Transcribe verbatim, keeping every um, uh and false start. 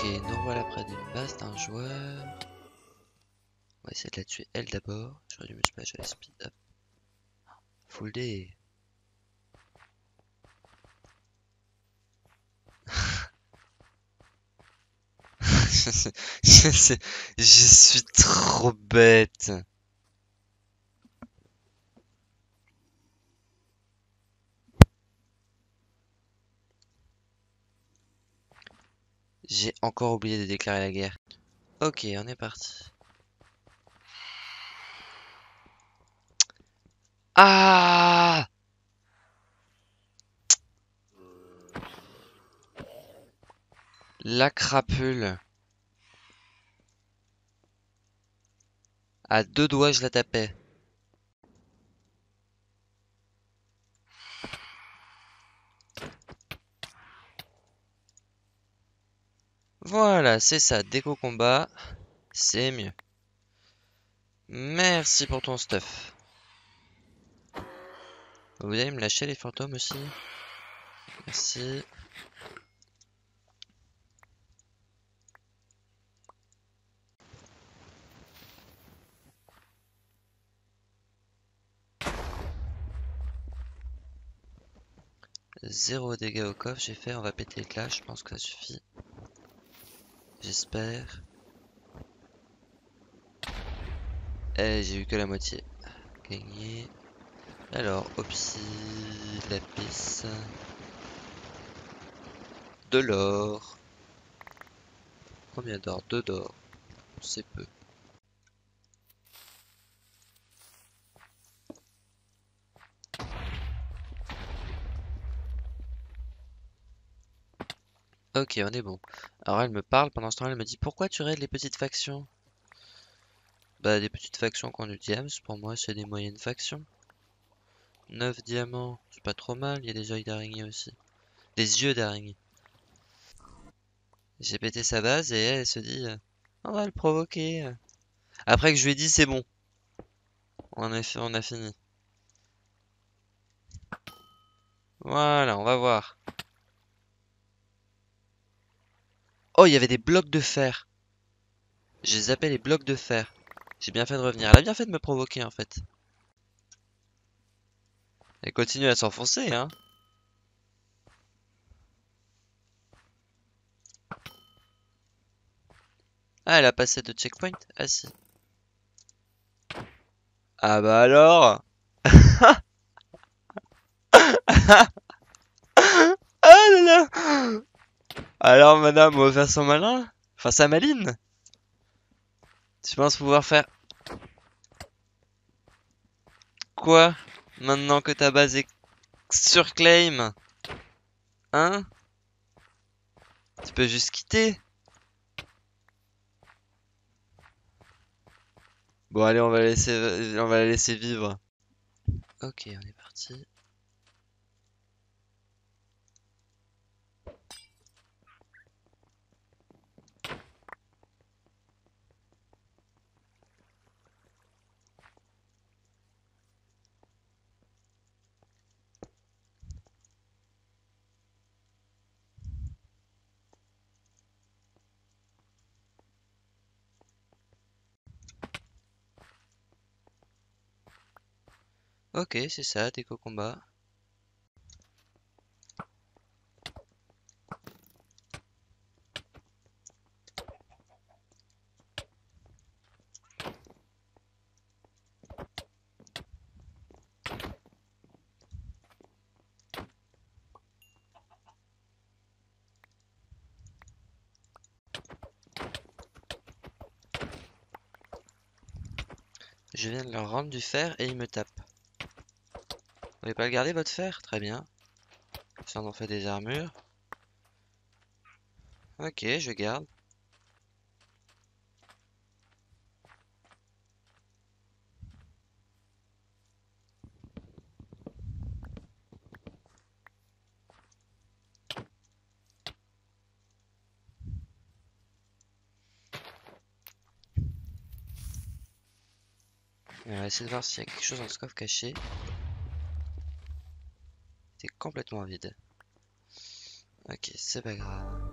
nous voilà près d'une base d'un joueur. On va essayer de la tuer elle d'abord. J'aurais dû me splash à la speed up. Full D. je, sais, je, sais, je suis trop bête. J'ai encore oublié de déclarer la guerre. Ok, on est parti. Ah! La crapule. À deux doigts, je la tapais. Voilà, c'est ça, déco combat, c'est mieux. Merci pour ton stuff. Vous allez me lâcher les fantômes aussi? Merci. Zéro dégâts au coffre, j'ai fait, on va péter le clash, je pense que ça suffit. J'espère. Eh, j'ai eu que la moitié. Gagné. Alors, Opsi, Lapis. De l'or. Combien d'or? Deux d'or. C'est peu. Ok, on est bon. Alors elle me parle, pendant ce temps elle me dit pourquoi tu raides les petites factions? Bah des petites factions qui ont du diams, pour moi c'est des moyennes factions. neuf diamants, c'est pas trop mal, il y a des yeux d'araignée aussi. Des yeux d'araignée. J'ai pété sa base et elle, elle se dit euh, on va le provoquer. Après que je lui ai dit c'est bon. On a, fait, on a fini. Voilà, on va voir. Oh, il y avait des blocs de fer. J'ai zappé les blocs de fer. J'ai bien fait de revenir. Elle a bien fait de me provoquer en fait. Elle continue à s'enfoncer, hein. Ah, elle a passé de checkpoint? Ah si. Ah bah alors. Ah là là. Alors madame, on va faire son malin? Enfin sa maline? Tu penses pouvoir faire quoi maintenant que ta base est surclaim? Hein? Tu peux juste quitter? Bon allez, on va laisser, on va la laisser vivre. Ok, on est parti. Ok, c'est ça, déco combat. Je viens de leur rendre du fer et ils me tapent. Vous voulez pas le garder votre fer? Très bien. Ça en fait des armures. Ok, je garde. On va essayer de voir s'il y a quelque chose dans ce coffre caché. C'est complètement vide. Ok, c'est pas grave.